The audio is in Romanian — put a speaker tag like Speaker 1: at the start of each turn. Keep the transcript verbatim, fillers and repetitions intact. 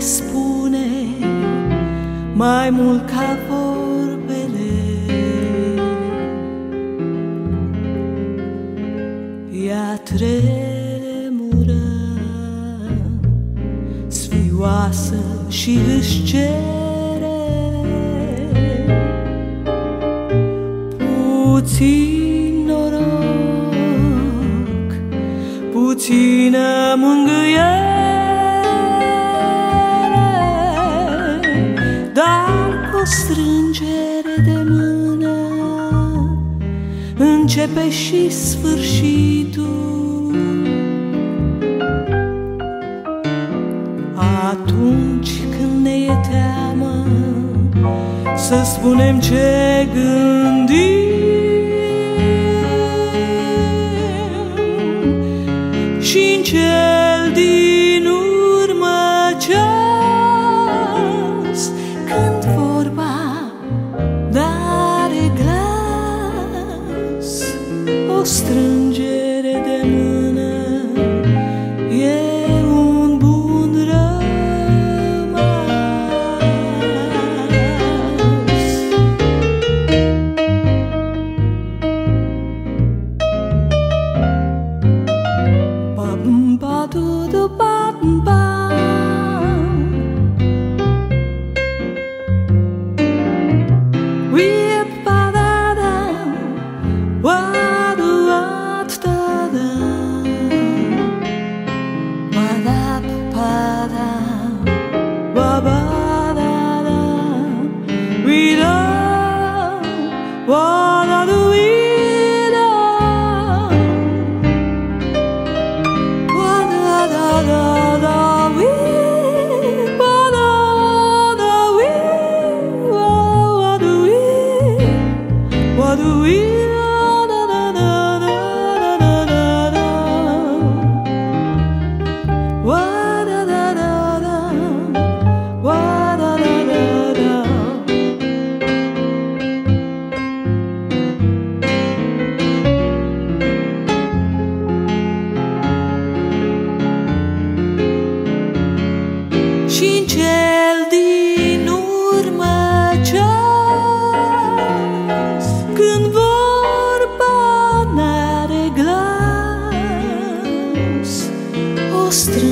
Speaker 1: spune mai mult ca vorbele. Ea tremură, sfioasă și își cere puțin noroc, puțină mângâiere. Dar cu o strângere de mână începe și sfârșitul. Atunci când ne e teamă să spunem ce gândim și în cel din urmă ceas, când vorba n-are glas, o strângere de mână e un bun rămas. Și-n cel din urmă ceas, când vorba n-are glas, o strângere